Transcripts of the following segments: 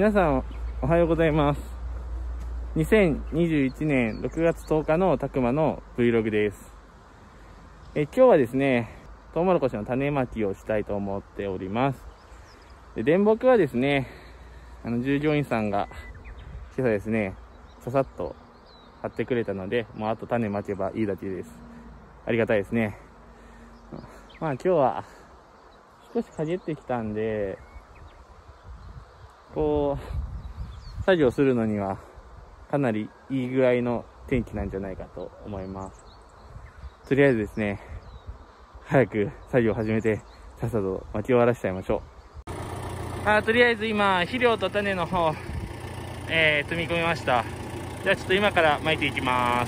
皆さんおはようございます。2021年6月10日のたくまの Vlog です。今日はですね、トウモロコシの種まきをしたいと思っております。で、電木はですね、従業員さんが今朝ですね、ささっと貼ってくれたので、もうあと種まけばいいだけです。ありがたいですね。まあ今日は少し陰ってきたんで、こう作業するのにはかなりいい具合の天気なんじゃないかと思います。とりあえずですね、早く作業を始めてさっさと巻き終わらしちゃいましょう。とりあえず今肥料と種の方、積み込みました。じゃあちょっと今から巻いていきます。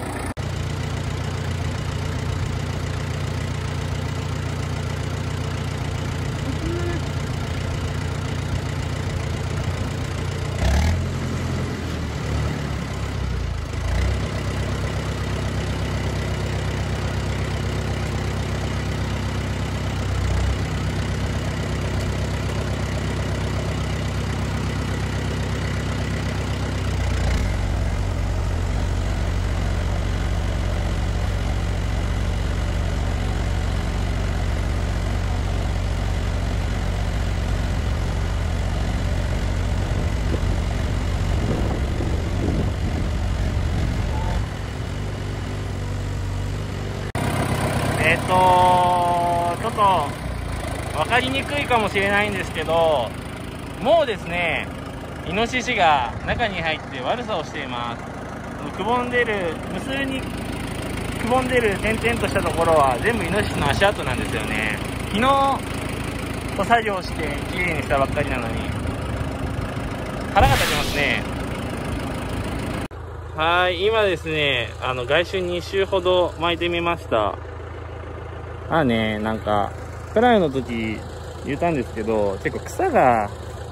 ちょっと分かりにくいかもしれないんですけど、もうですね、イノシシが中に入って悪さをしています。くぼんでる、無数にくぼんでる点々としたところは全部イノシシの足跡なんですよね。昨日作業してきれいにしたばっかりなのに腹が立ちますね。はい、今ですね、外周2周ほど巻いてみました。なんかプライの時言ったんですけど、結構草が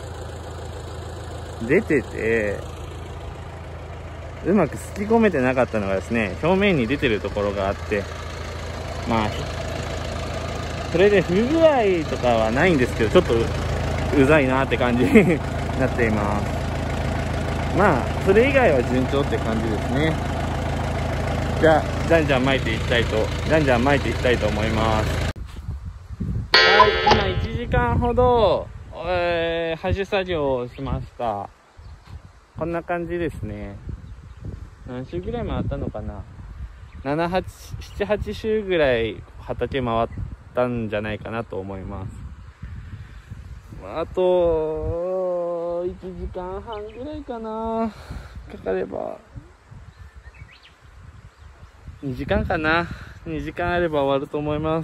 出ててうまくすき込めてなかったのがですね、表面に出てるところがあって、まあそれで不具合とかはないんですけど、ちょっとうざいなって感じになっています。まあそれ以外は順調って感じですね。じゃあじゃんじゃん巻いていきたいと思います。はい、今1時間ほど播種作業をしました。こんな感じですね。何周ぐらい回ったのかな、7、8周ぐらい畑回ったんじゃないかなと思います。あと1時間半ぐらいかな、かかれば2時間かな、2時間あれば終わると思います。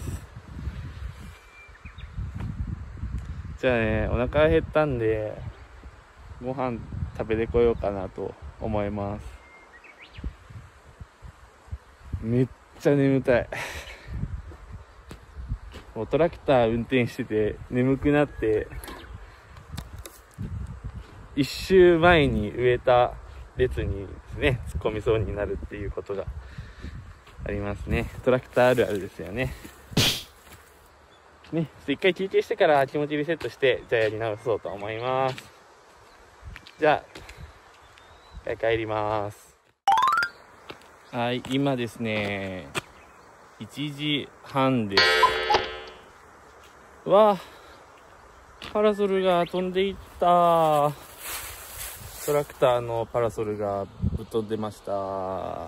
じゃあね、お腹減ったんでご飯食べてこようかなと思います。めっちゃ眠たい。もうトラクター運転してて眠くなって、一周前に植えた列にですね突っ込みそうになるっていうことがありますね。トラクターあるあるですよね。ちょっと一回休憩してから気持ちリセットして、じゃあやり直そうと思います。じゃあ帰ります。はい、今ですね1時半です。パラソルが飛んでいった。トラクターのパラソルがぶっ飛んでました。はい、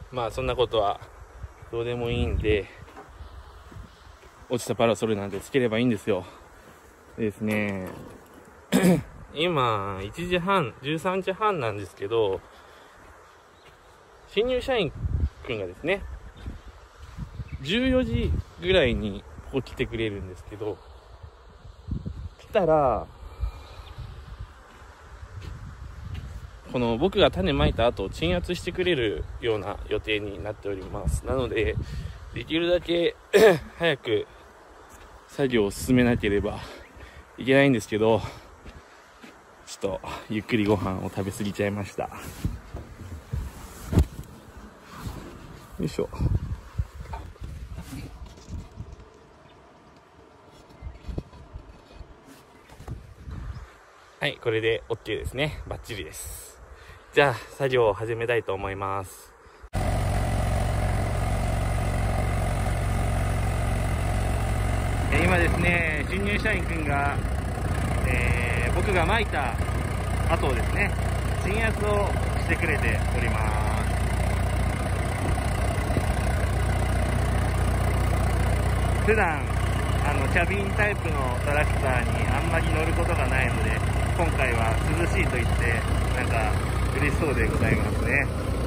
まあそんなことはどうでもいいんで、落ちたパラソルなんてつければいいんですよ。ですね今1時半13時半なんですけど、新入社員くんがですね14時ぐらいに起きてくれるんですけど、来たらこの僕が種まいた後鎮圧してくれるような予定になっております。なのでできるだけ早く作業を進めなければいけないんですけど、ちょっとゆっくりご飯を食べ過ぎちゃいました。よいしょ。 はい、これで OK ですね。バッチリです。じゃあ、作業を始めたいと思います。今ですね、新入社員くんが、僕が撒いた後をですね、鎮圧をしてくれております。普段キャビンタイプのトラクターにあんまり乗ることがないので、今回は涼しいと言ってなんか嬉しそうでございますね。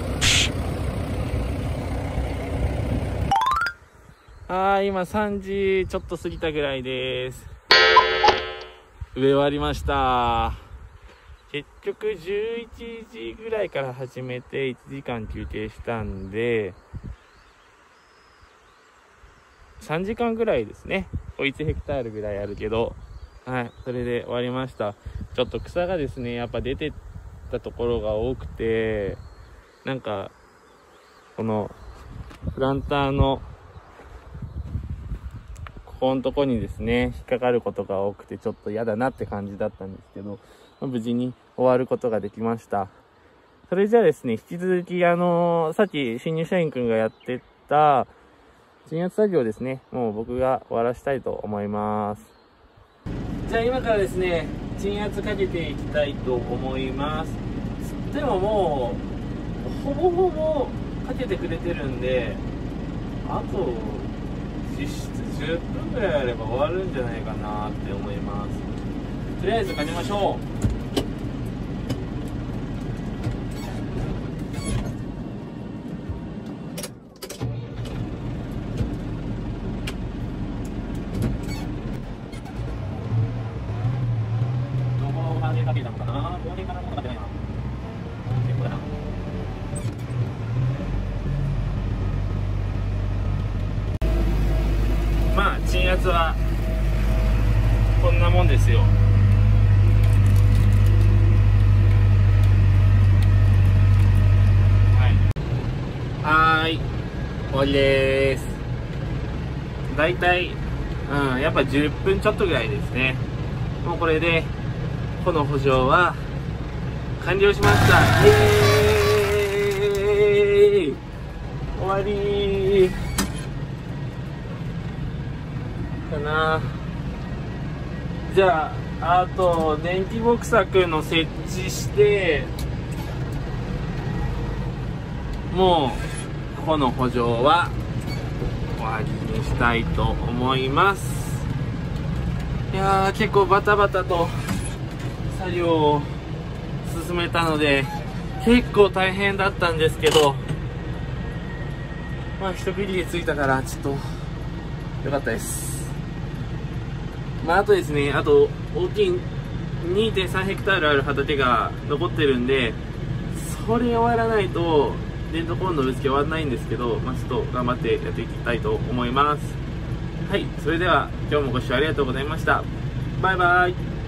今3時ちょっと過ぎたぐらいです。植え終わりました。結局11時ぐらいから始めて1時間休憩したんで、3時間ぐらいですね。1ヘクタールぐらいあるけど、はい、それで終わりました。ちょっと草がですね、やっぱ出てたところが多くて、なんか、この、プランターの、ここのとこにですね、引っかかることが多くて、ちょっと嫌だなって感じだったんですけど、無事に終わることができました。それじゃあですね、引き続き、さっき新入社員くんがやってた、鎮圧作業ですね、もう僕が終わらしたいと思います。じゃあ今からですね、鎮圧かけていきたいと思います。でももう、ほぼほぼかけてくれてるんで、あと、実質10分ぐらいあれば終わるんじゃないかなって思います。とりあえずかけましょう。かけたのかな、この辺からもかけてないな。結構だな。まあ鎮圧はこんなもんですよ。はい、終わりです。だいたいやっぱ10分ちょっとぐらいですね。もうこれでこの補助は完了しました。イエーイ、終わりかな。じゃあ、あと電気ボクサーの設置して、もうこの補助は終わりにしたいと思います。いやー、結構バタバタと作業を進めたので結構大変だったんですけど、まあ一区切りついたからちょっと良かったです。まああとですね、あと大きい 2.3 ヘクタールある畑が残ってるんで、それ終わらないと電動コンロの植え付け終わらないんですけど、まあちょっと頑張ってやっていきたいと思います。はい、それでは今日もご視聴ありがとうございました。バイバイ。